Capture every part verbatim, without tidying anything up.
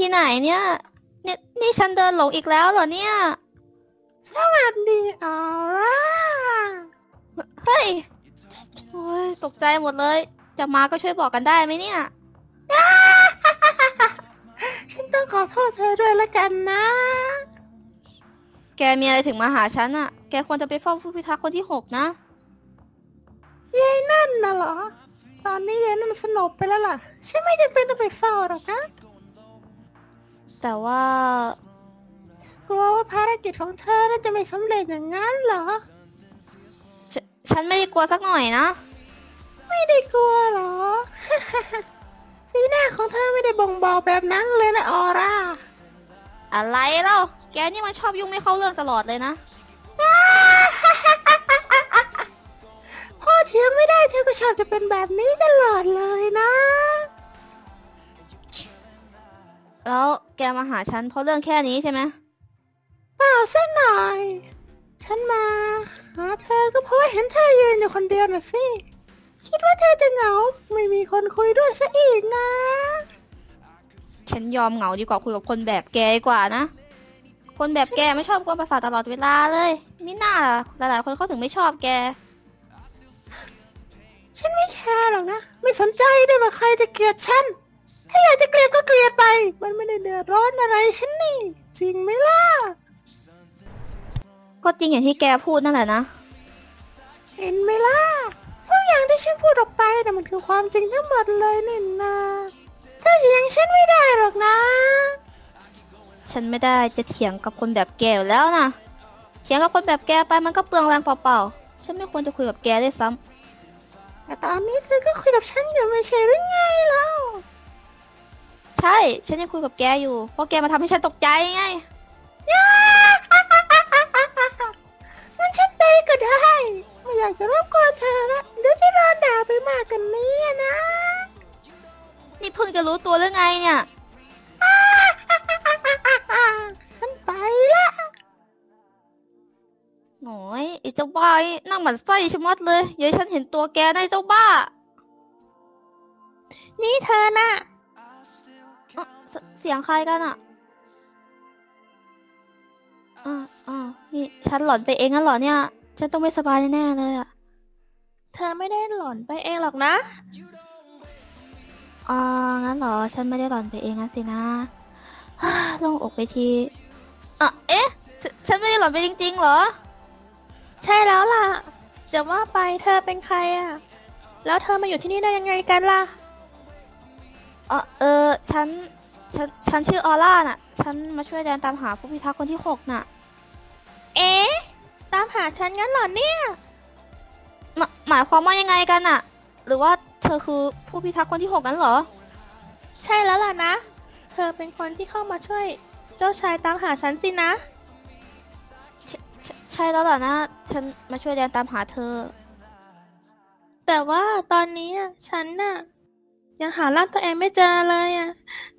ที่ไหนเนี่ยเนี่ยนี่ฉันเดินหลงอีกแล้วเหรอเนี่ยสวัสดีออร่าเฮ้ยโอ้ยตกใจหมดเลยจะมาก็ช่วยบอกกันได้ไหมเนี่ยฉันต้องขอโทษเธอด้วยละกันนะแกมีอะไรถึงมาหาฉันอะแกควรจะไปเฝ้าผู้พิทักษ์คนที่หกนะยายนั่นน่ะเหรอตอนนี้ยายนั่นสลบไปแล้วล่ะฉันไม่จำเป็นต้องไปเฝ้าหรอกนะแต่ว่ากลัวว่าภารกิจของเธอน่าจะไม่สำเร็จอย่างนั้นเหรอฉฉันไม่ได้กลัวสักหน่อยนะไม่ได้กลัวหรอ สีหน้าของเธอไม่ได้บ่งบอกแบบนั้นเลยนะออร่าอะไรเล่าแกนี่มันชอบยุ่งไม่เข้าเรื่องตลอดเลยนะพ่อเถียงไม่ได้เธอก็ชอบจะเป็นแบบนี้ตลอดเลยนะแล้วแกมาหาฉันเพราะเรื่องแค่นี้ใช่ไหมเปล่าสักหน่อยฉันมาหาเธอก็เพราะว่าเห็นเธอยืนอยู่คนเดียวน่ะสิคิดว่าเธอจะเหงาไม่มีคนคุยด้วยซะอีกนะฉันยอมเหงาดีกว่าคุยกับคนแบบแกดีกว่านะคนแบบแกไม่ชอบกวนประสาทตลอดเวลาเลยมิน่าหลายๆคนเขาถึงไม่ชอบแกฉันไม่แคร์หรอกนะไม่สนใจด้วยว่าใครจะเกลียดฉันถ้าอยากจะเกลียดก็เกลียดไปมันไม่ได้เดือดร้อนอะไรฉันนี่จริงไหมล่ะก็จริงอย่างที่แกพูดนั่นแหละนะเห็นไหมล่ะทุกอย่างที่ฉันพูดออกไปน่ะมันคือความจริงทั้งหมดเลยนี่นาเธอเถียงฉันไม่ได้หรอกนะฉันไม่ได้จะเถียงกับคนแบบแกอยู่แล้วนะเถียงกับคนแบบแกไปมันก็เปลืองแรงเปล่าๆฉันไม่ควรจะคุยกับแกด้วยซ้ำแต่ตอนนี้เธอก็คุยกับฉันอยู่ไม่ใช่หรือไงเล่าใช่ฉันยังคุยกับแกอยู่เพราะแกมาทำให้ฉันตกใจไงงั้นฉันไปก็ได้ไม่อยากจะรบกวนเธอละเดี๋ยวจะโดนด่าไปมากกันนี้นะนี่เพิ่งจะรู้ตัวหรือไงเนี่ยฉันไปละโหยไอ้เจ้าบ้านั่งหมันไส้ชะมัดเลยเดี๋ยวฉันเห็นตัวแกได้เจ้าบ้านี่เธอน่ะเสเสียงใครกันอ่ะอ่าอ่านี่ฉันหลอนไปเองงั้นเหรอเนี่ยฉันต้องไม่สบายแน่ๆเลยอ่ะเธอไม่ได้หลอนไปเองหรอกนะอ่างั้นเหรอฉันไม่ได้หลอนไปเองงั้นสินะลงอกไปทีอ่ะเอ๊ะฉฉันไม่ได้หลอนไปจริงๆเหรอใช่แล้วล่ะจะว่าไปเธอเป็นใครอ่ะแล้วเธอมาอยู่ที่นี่ได้ยังไงกันล่ะเออเออฉันฉันฉันชื่อออร่าน่ะฉันมาช่วยแดนตามหาผู้พิทักษ์คนที่หกน่ะเอ๊ะตามหาฉันงั้นเหรอเนี่ยหมหมายความว่ายังไงกันน่ะหรือว่าเธอคือผู้พิทักษ์คนที่หกนั้นเหรอใช่แล้วล่ะนะเธอเป็นคนที่เข้ามาช่วยเจ้าชายตามหาฉันสินะใช่ใช่ใช่แล้วล่ะนะฉันมาช่วยแดนตามหาเธอแต่ว่าตอนนี้ฉันน่ะยังหาร่างตัวเองไม่เจอเลยอ่ะ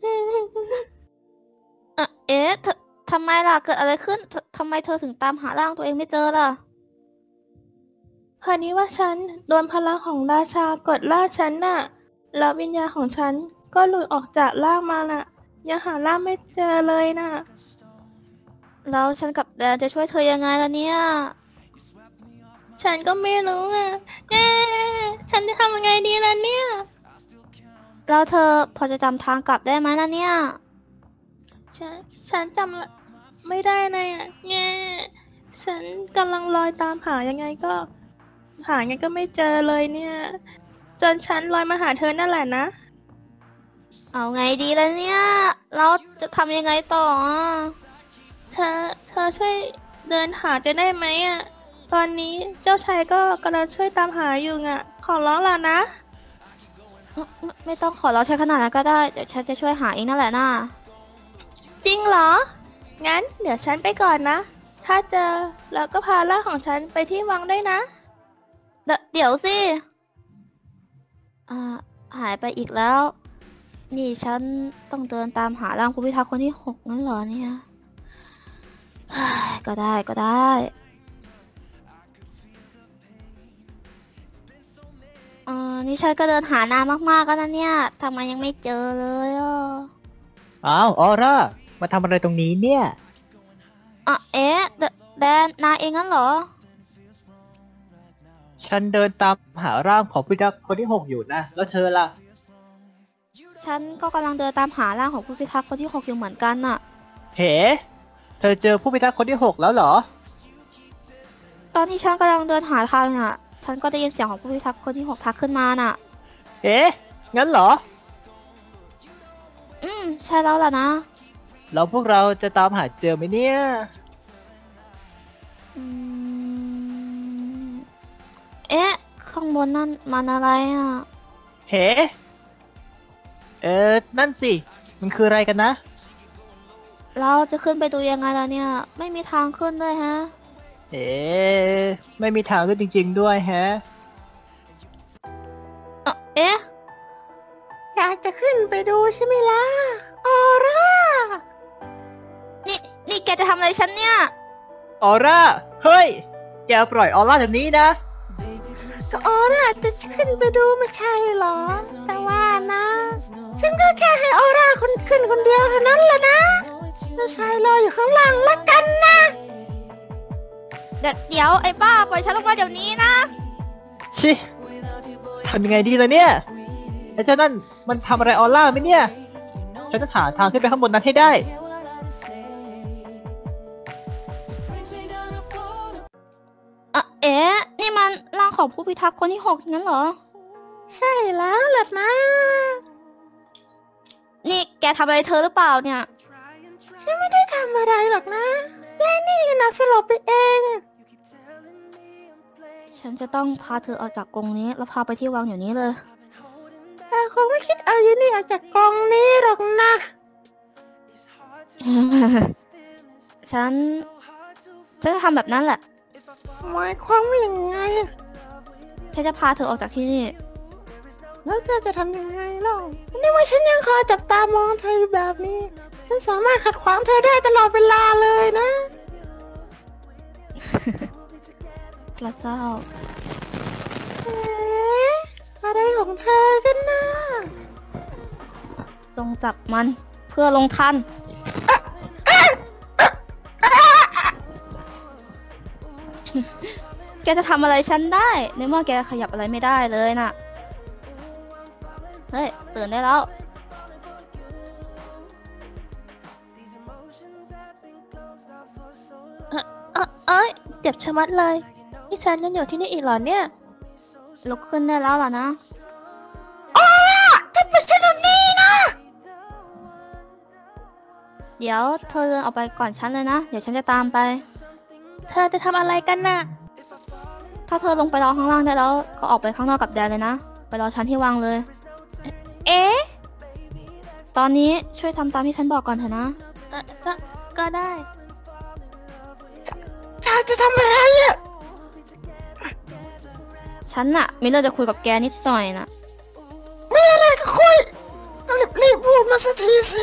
เออเอ๊ะเธอทำไมล่ะเกิดอะไรขึ้นททำไมเธอถึงตามหาร่างตัวเองไม่เจอล่ะพอนี้ว่าฉันโดนพลังของราชากดล่าฉันน่ะแล้ววิญญาณของฉันก็หลุดออกจากร่างมาน่ะยังหาร่างไม่เจอเลยน่ะแล้วฉันกับแดนจะช่วยเธอยังไงล่ะเนี่ยฉันก็ไม่รู้อ่ะเอ๊ะฉันจะทำยังไงดีล่ะเนี่ยแล้วเธอพอจะจำทางกลับได้ไหมล่ะเนี่ยฉันฉันจำไม่ได้เลยอ่ะแง่ฉันกำลังลอยตามหายังไงก็หาไงก็ไม่เจอเลยเนี่ยจนฉันลอยมาหาเธอนั่นแหละนะเอาไงดีล่ะเนี่ยเราจะทำยังไงต่ออ่ะเธอเธอช่วยเดินหาจะได้ไหมอ่ะตอนนี้เจ้าชายก็กำลังช่วยตามหาอยู่อ่ะขอร้องล่ะนะไม่ไม่ไม่ต้องขอเราใช้ขนาดนั้นก็ได้เดี๋ยวฉันจะช่วยหาเองนั่นแหละน่ะจริงเหรองั้นเดี๋ยวฉันไปก่อนนะถ้าเจอแล้วก็พาร่างของฉันไปที่วังด้วยนะเดยวเดี๋ยวสิอ่าหายไปอีกแล้วนี่ฉันต้องเดินตามหาร่างผู้พิทักษ์คนที่หกงั้นเหรอเนี่ยเฮ้ยก็ได้ก็ได้อ่านี่ฉันก็เดินหานานมากๆแล้วนะเนี่ยทำไมยังไม่เจอเลยอ่ะอ้าวออร่ามาทำอะไรตรงนี้เนี่ยอ่ะเอ๊ะแดแดนนายเองงั้นเหรอฉันเดินตามหาร่างของผู้พิทักษ์คนที่หกอยู่นะแล้วเธอล่ะฉันก็กำลังเดินตามหาร่างของผู้พิทักษ์คนที่หกอยู่เหมือนกันน่ะเฮ้เธอเจอผู้พิทักษ์คนที่หกแล้วเหรอตอนที่ฉันกำลังเดินหาทางน่ะฉันก็ได้ยินเสียงของผู้พิทักษ์คนที่หกทักขึ้นมาน่ะเอ๊ะงั้นเหรออืมใช่แล้วล่ะนะแล้วพวกเราจะตามหาเจอไหมเนี่ยอืมเอ๊ะข้างบนนั่นมันอะไรอ่ะเฮ้เออนั่นสิมันคืออะไรกันนะเราจะขึ้นไปดูยังไงล่ะเนี่ยไม่มีทางขึ้นด้วยฮะเอ๊ะไม่มีทางขึ้นจริงๆด้วยแฮะเอ๊ะอยากจะขึ้นไปดูใช่ไหมล่ะออร่านี่นี่แกจะทำอะไรฉันเนี่ยออร่าเฮ้ยแกปล่อยออร่าแบบนี้นะก็ออร่าจะขึ้นไปดูไม่ใช่หรอแต่ว่านะฉันก็แค่ให้ออร่าคนขึ้นคนเดียวเท่านั้นแหละนะแล้วชายรออยู่ข้างล่างละกันนะเดี๋ยวเดี๋ยวไอ้บ้าปล่อยฉันลงมาเดี๋ยวนี้นะชิทำยังไงดีล่ะเนี่ยไอ้เจ้านั่นมันทำอะไรออร่าไหมเนี่ยฉันจะหาทางขึ้นไปข้างบนนั้นให้ได้อะเอ๊ะนี่มันร่างของผู้พิทักษ์คนที่หกงั้นเหรอใช่แล้วล่ะนะนี่แกทำอะไรเธอหรือเปล่าเนี่ยฉันไม่ได้ทำอะไรหรอกนะแค่นี่นะสลบไปเองฉันจะต้องพาเธอออกจากกรงนี้แล้วพาไปที่วังอยู่นี้เลยแต่คงไม่คิดเอาอยู่นี่ออกจากกรงนี้หรอกนะฉันฉันจะทำแบบนั้นแหละหมายความว่าอย่างไงฉันจะพาเธอออกจากที่นี่แล้วเธอจะทำยังไงเล่านี่ว่าฉันยังคอยจับตามองเธอแบบนี้ฉันสามารถขัดขวางเธอได้ตลอดเวลาเลยนะพระเจ้าเอ๊ะอะไรของเธอกันนะจงจับมันเพื่อลงทันแกจะทำอะไรฉันได้ในเมื่อแกขยับอะไรไม่ได้เลยน่ะเฮ้ยตื่นได้แล้วเอ้ยเจ็บชะมัดเลยนี่ฉันยังอยู่ที่นี่อีกเหรอเนี่ยลุกขึ้นได้แล้วล่ะนะอ้าจะไปฉันนี่นะเดี๋ยวเธอเดินออกไปก่อนฉันเลยนะเดี๋ยวฉันจะตามไปเธอจะทำอะไรกันน่ะถ้าเธอลงไปรอข้างล่างได้แล้วก็ออกไปข้างนอกกับแดนเลยนะไปรอฉันที่วังเลยเอ๊ะตอนนี้ช่วยทำตามที่ฉันบอกก่อนเถอะนะเออก็ก็ได้เธอจะทำอะไรอ่ะฉันน่ะมีเรื่องจะคุยกับแกนิดหน่อยนะมีอะไรก็คุยต้องรีบๆพูดมาสักทีสิ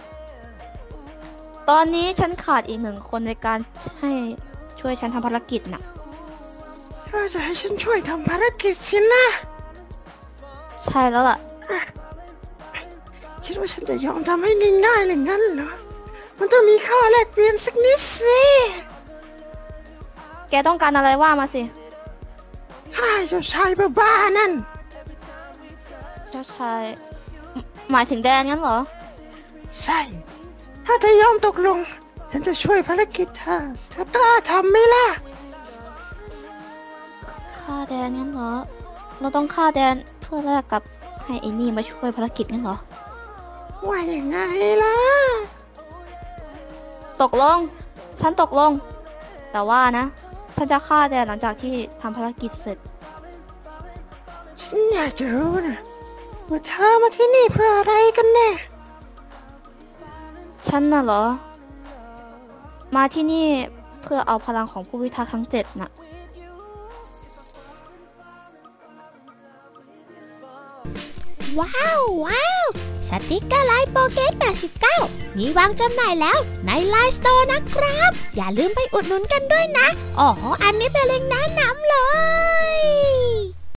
ตอนนี้ฉันขาดอีกหนึ่งคนในการให้ช่วยฉันทำภารกิจน่ะเธอจะให้ฉันช่วยทำภารกิจสินะใช่แล้วล่ะคิดว่าฉันจะยอมทำให้ง่ายๆเลยงั้นเหรอมันต้องมีข้อแลกเปลี่ยนสักนิดสิแกต้องการอะไรว่ามาสิข้าเจ้าชายบ้าๆนั่นเจ้าชายหมายถึงแดนงั้นเหรอใช่ถ้าเธอยอมตกลงฉันจะช่วยภารกิจเธอเธอกล้าทำไหมล่ะฆ่าแดนงั้นเหรอเราต้องฆ่าแดนเพื่อแลกกับให้ไอ้นี่มาช่วยภารกิจงั้นเหรอว่าอย่างไงล่ะตกลงฉันตกลงแต่ว่านะฉันจะฆ่าแดนหลังจากที่ทำภารกิจเสร็จฉันอยากจะรู้นะว่าเธอมาที่นี่เพื่ออะไรกันแน่ฉันน่ะเหรอมาที่นี่เพื่อเอาพลังของผู้พิทักษ์ทั้งเจ็ดน่ะว้าวว้าวสติกเกอร์ไลน์โปเกตแปดสิบเก้ามีวางจำหน่ายแล้วในไลน์สโตร์นะครับอย่าลืมไปอุดหนุนกันด้วยนะอ๋ออันนี้เป็นเล็งก์แนะนำเลย